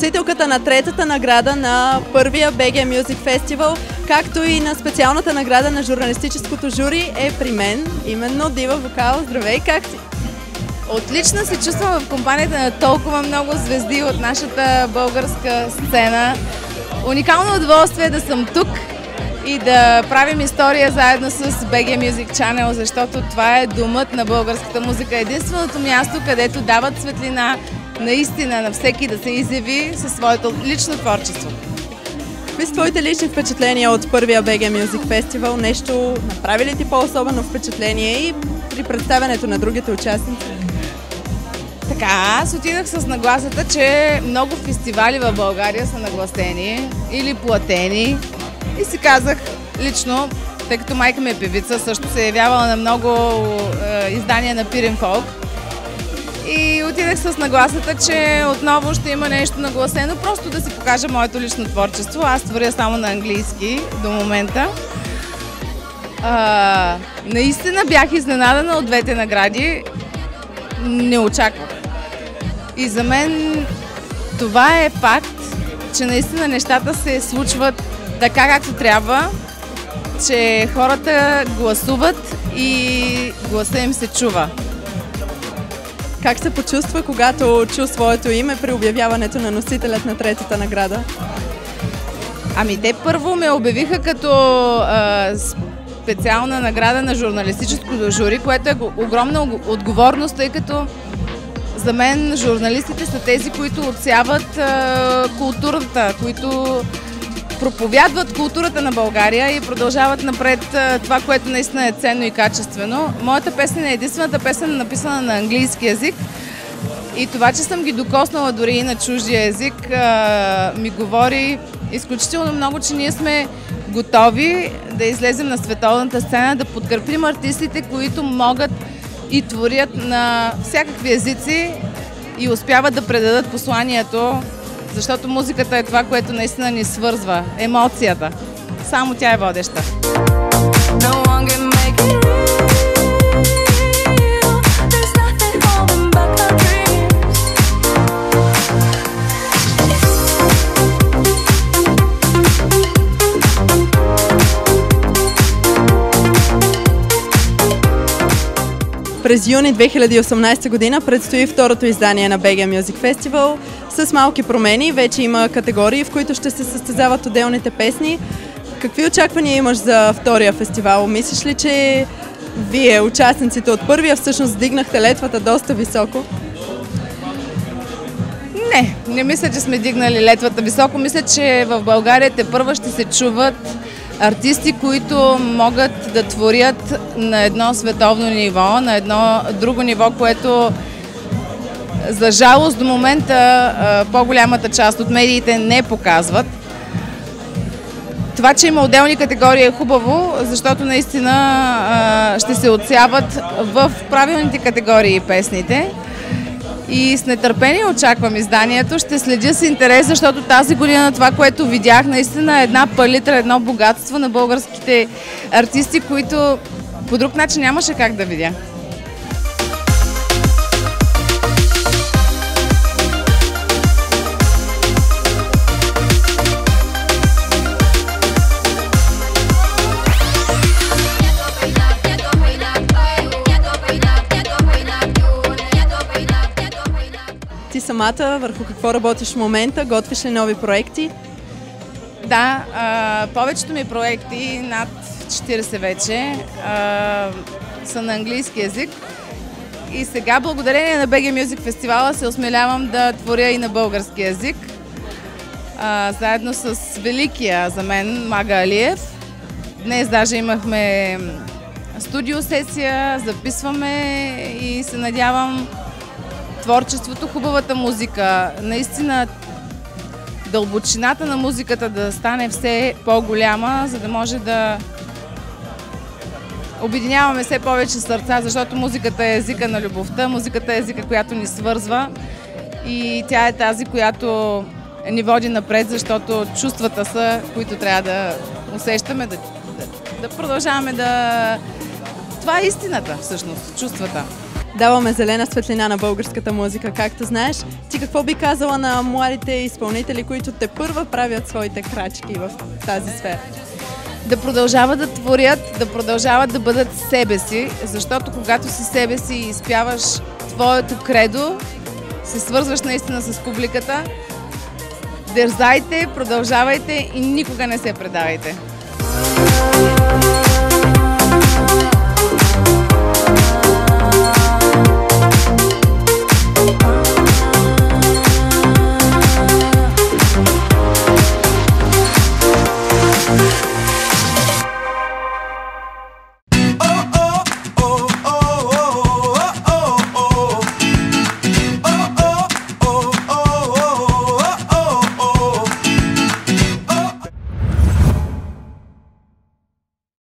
носителката на третата награда на първия BG Music Festival, както и на специалната награда на журналистическото жури е при мен, именно Дива Вокал. Здравей, как си? Отлично се чувствам в компанията на толкова много звезди от нашата българска сцена. Уникално удоволствие да съм тук и да правим история заедно с BG Music Channel, защото това е домът на българската музика. Единственото място, където дават светлина наистина на всеки да се изяви със своето лично творчество. Какви са твоите лични впечатления от първия BG Music Festival? Нещо направи ли ти по-особено впечатление и при представянето на другите участници? Така, аз отидах с нагласата, че много фестивали в България са нагласени или платени и си казах лично, тъй като майка ми е певица, също се е явявала на много издания на Пирин Фолк. И отидах с нагласата, че отново ще има нещо нагласено, просто да си покажа моето лично творчество. Аз творя само на английски до момента. Наистина бях изненадана от двете награди. Не очаквах. И за мен това е факт, че наистина нещата се случват така както трябва, че хората гласуват и гласа им се чува. Как се почувства, когато чу своето име при обявяването на носителят на третата награда? Ами те първо ме обявиха като специална награда на журналистическото жури, което е огромна отговорност, тъй като за мен журналистите са тези, които отсяват културата, които проповядват културата на България и продължават напред това, което наистина е ценно и качествено. Моята песен е единствената песен, написана на английски език, и това, че съм ги докоснала дори и на чуждия език, ми говори изключително много, че ние сме готови да излезем на световната сцена, да подкрепим артистите, които могат и творят на всякакви езици и успяват да предадат посланието, защото музиката е това, което наистина ни свързва. Емоцията. Само тя е водеща. През юни 2018 година предстои второто издание на BG Music Festival. С малки промени вече има категории, в които ще се състезават отделните песни. Какви очаквания имаш за втория фестивал? Мислиш ли, че вие, участниците от първия, всъщност дигнахте летвата доста високо? Не мисля, че сме дигнали летвата високо. Мисля, че в България тепърва ще се чуват артисти, които могат да творят на едно световно ниво, на едно друго ниво, което за жалост до момента по-голямата част от медиите не показват. Това, че има отделни категории, е хубаво, защото наистина ще се отсяват в правилните категории песните. И с нетърпение очаквам изданието. Ще следя с интерес, защото тази година това, което видях, наистина е една палитра, едно богатство на българските артисти, които по друг начин нямаше как да видя. Ти самата върху какво работиш в момента? Готвиш ли нови проекти? Да, повечето ми проекти, над 40 вече, са на английски език. И сега, благодарение на BG Music фестивала, се осмелявам да творя и на български език. Заедно с великия за мен Мага Алиев. Днес даже имахме студио сесия, записваме и се надявам творчеството, хубавата музика, наистина дълбочината на музиката да стане все по-голяма, за да може да обединяваме все повече сърца, защото музиката е езика на любовта, музиката е езика, която ни свързва и тя е тази, която ни води напред, защото чувствата са, които трябва да усещаме, да продължаваме да... Това е истината, всъщност, чувствата. даваме зелена светлина на българската музика, както знаеш. Ти какво би казала на младите изпълнители, които тепърва правят своите крачки в тази сфера? Да продължават да творят, да продължават да бъдат себе си, защото когато си себе си и изпяваш твоето кредо, се свързваш наистина с публиката. Дързайте, продължавайте и никога не се предавайте.